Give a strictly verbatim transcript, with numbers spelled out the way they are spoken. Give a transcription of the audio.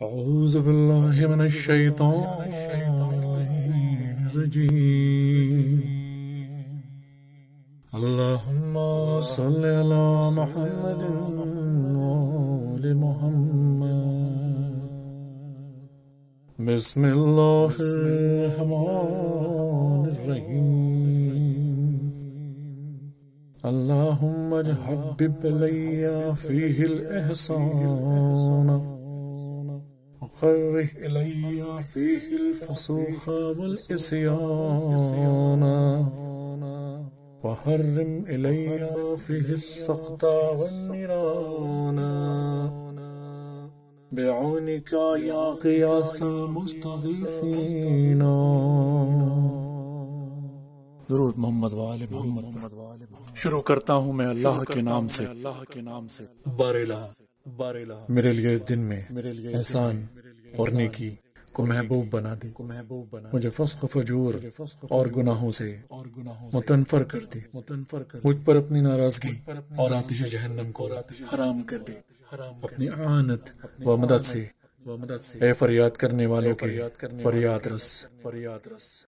أعوذ بالله من الشيطان الرجيم اللهم صل على محمد وآل محمد بسم الله الرحمن الرحيم اللهم حبب إلي فيه الإحسان وكره إلي فيه الفسوق والعصيان وحرم إلي فيه السخط والنيران بعونك يا غياث المستغيثين। दुरूद मोहम्मद वाले मोहम्मद। शुरू करता हूँ मैं अल्लाह के नाम से, अल्लाह के नाम से। बारेला बारेला मेरे लिए इस दिन में मेरे लिए एहसान और नेकी को महबूब बना दे, को महबूब बना मुझे फस्क फजूर और गुनाहों से और गुनाहों मुतनफर कर दे, मुतनफर कर मुझ पर अपनी नाराजगी और आतिश जहन्नम को हराम कर दे, हराम अपनी आनत व मदद से व मदद से ए फरियाद करने वालों के फरियाद रस फरियाद रस